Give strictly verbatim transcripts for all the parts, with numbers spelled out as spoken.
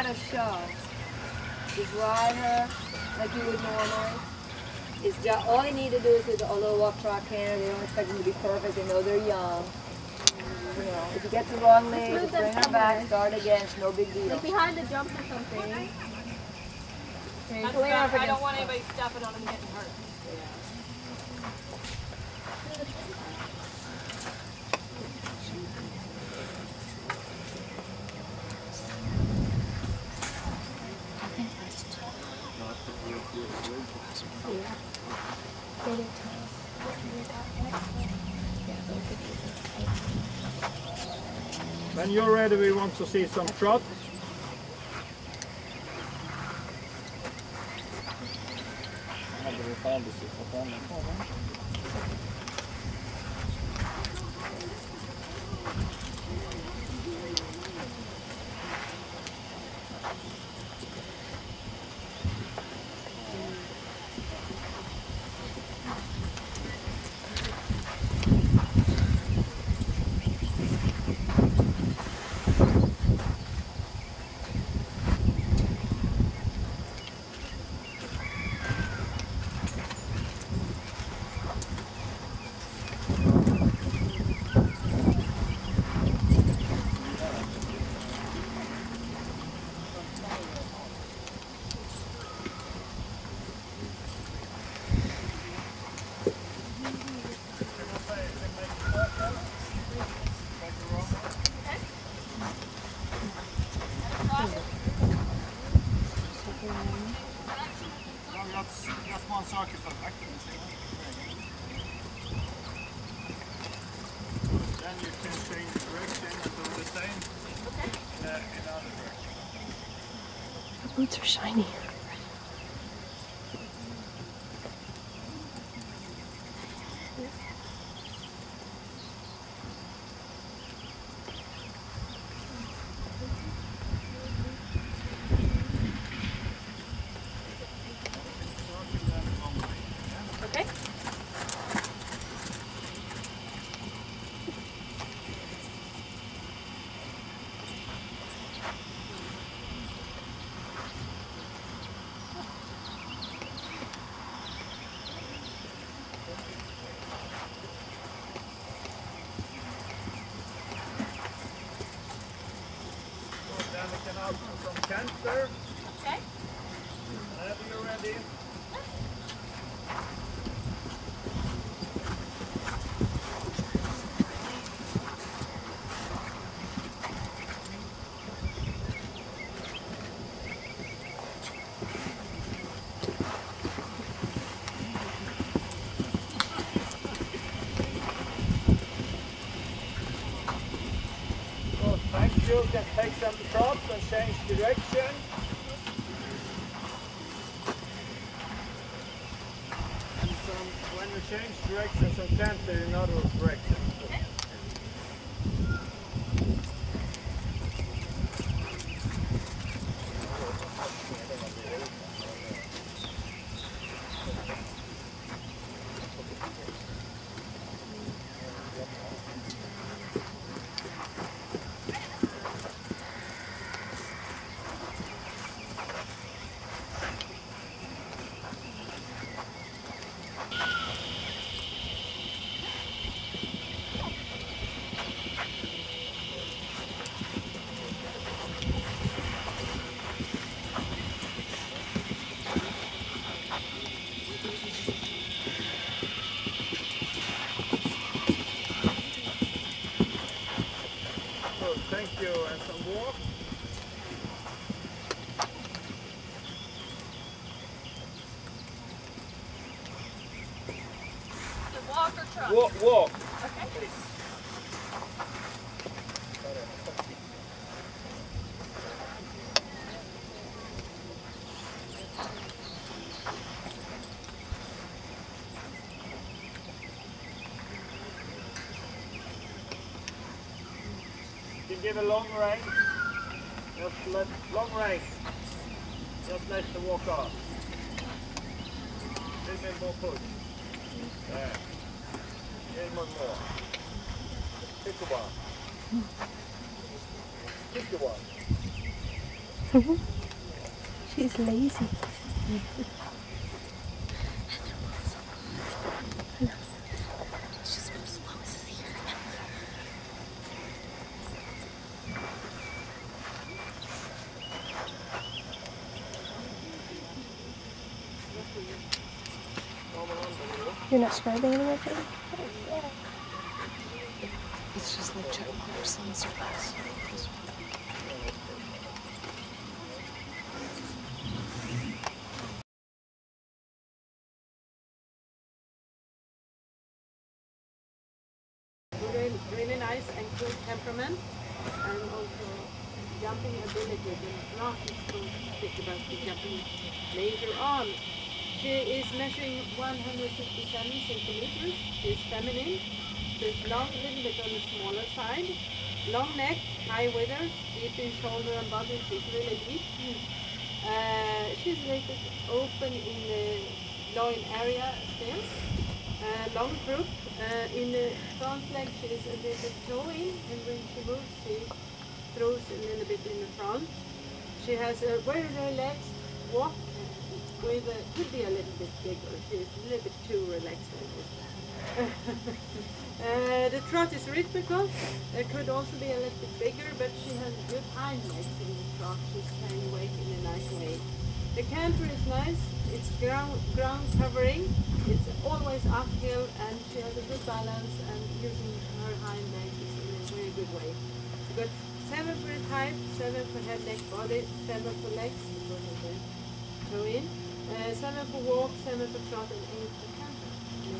a show. Just ride her like you would normally. It's just, all you need to do is with a little walk track hand. They don't expect them to be perfect. They know they're young. You know, if you get the wrong leg, just bring her back, start again. It's no big deal. Like behind the jump or something. Okay, That's not, I don't want anybody stepping on them and getting hurt. When you're ready, we want to see some trot. Boots are shiny. Okay. From canter. Okay. Whenever you're ready. So, thank you. You can take some props and change direction. And some, when you change direction, some canter in other direction. Thank you, and some walk. So walk or truck? Walk, walk. Okay. Please. You give a long range. Just let long range. Just let the walk off. A little bit more push. There. A little bit more. Pick a one. Pick a one. She's lazy. You're not scrubbing anymore, Katie? It's just like check marks on surface. Really, really nice and good temperament, and also jumping ability. The rock is going to think about the jumping later on. She is measuring one hundred fifty-seven centimeters. She's feminine. She's long, a little bit on the smaller side. Long neck, high withers, deep in shoulder and body. She's really deep. Uh, she's a little bit open in the loin area still. Uh, long croup. Uh, in the front leg she is a little bit towing, and when she moves she throws a little bit in the front. She has a very relaxed walk, with a, could be a little bit bigger. She's a little bit too relaxed with it. uh, the trot is rhythmical. It could also be a little bit bigger, but she has good hind legs in the trot. She's carrying weight in a nice way. The canter is nice. It's ground, ground covering. It's always uphill, and she has a good balance and using her hind legs in a very good way. She got seven for height, seven for head, neck, body, seven for legs, because of the toe in, uh, seven for walk, seven for trot, and eight for canter.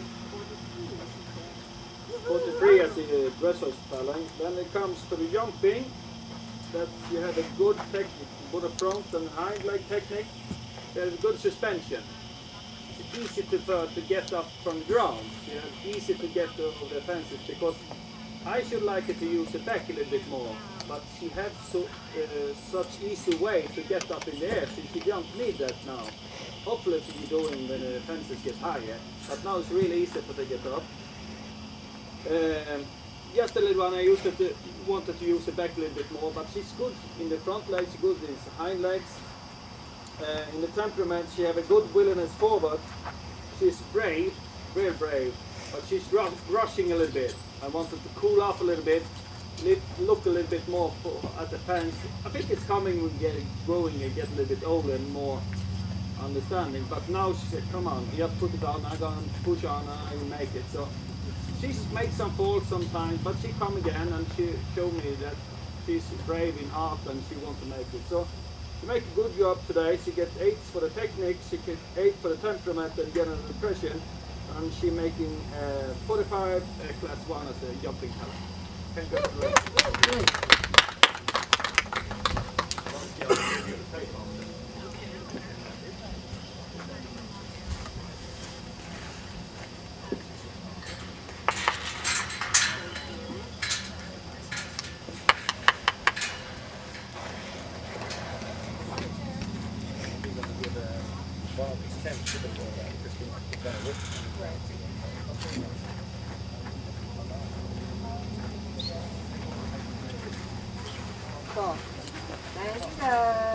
forty-three as the dressage spelling. Then it comes to the jumping, that you have a good technique, both the front and hind leg technique. There's good suspension. It's easy to, uh, to get up from the ground. You know, it's easy to get over the fences, because I should like her to use the back a little bit more, but she has so, uh, such easy way to get up in the air, so she don't need that now. Hopefully she'll be doing when the fences get higher, but now it's really easy for her to get up. Um, just a little one, I used to, wanted to use the back a little bit more, but she's good in the front legs, good in the hind legs. Uh, in the temperament, she have a good willingness forward. She's brave, very brave, but she's rushing a little bit. I wanted to cool off a little bit, look a little bit more for, at the fence. I think it's coming with getting growing and get a little bit older and more understanding. But now she said, "Come on, you have to put it on. I'm gonna push on, and I will make it." So she's made some falls sometimes, but she come again and she showed me that she's brave in heart and she wants to make it. So she make a good job today. She gets eights for the technique, she gets eight for the temperament and general impression, and she making uh, forty-five uh, class one as a jumping talent. Congratulations. So, nice try.